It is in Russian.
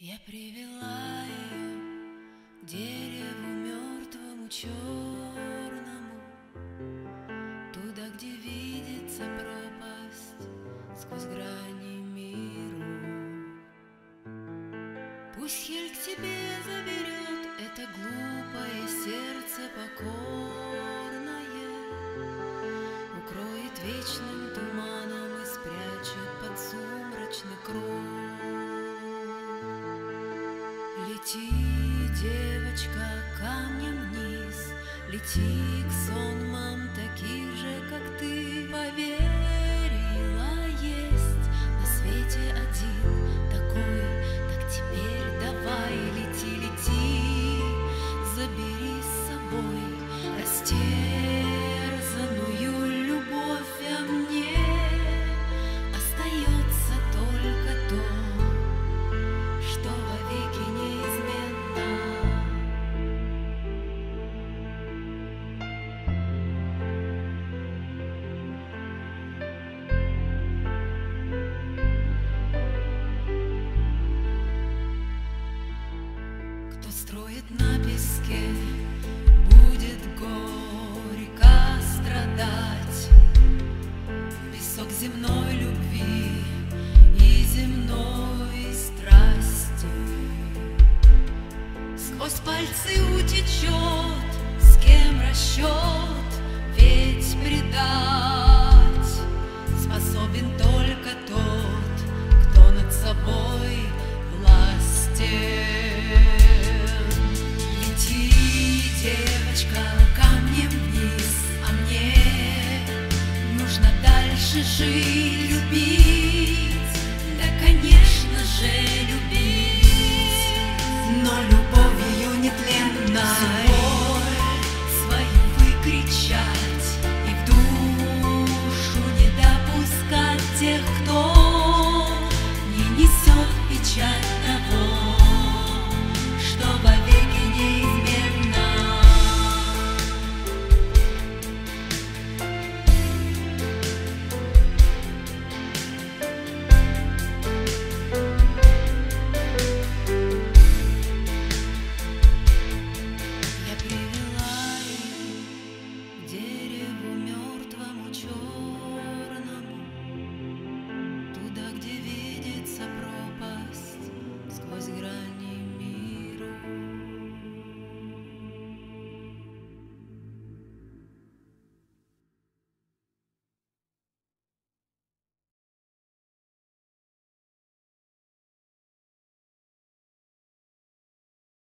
Я привела ее к дереву мертвому черному, туда, где видится пропасть сквозь грани миру. Пусть Хель к тебе заберет это глупое сердце покорное, укроет вечным туманом и спрячет под сумрачный круг. Лети, девочка, камнем вниз, лети к сонмам таких же, как ты. Поверила, есть на свете один такой, так теперь давай, лети, лети, забери с собой растерзанную любовь, а мне остается только то, что вовеки неизменно. Кто строит на песке, будет горько страдать. Песок земной любви и земной страсти сквозь пальцы утечет, с кем расчет, ведь предать способен только тот, кто над собой властен. Лети, девочка, камнем вниз, а мне нужно дальше жить, любить.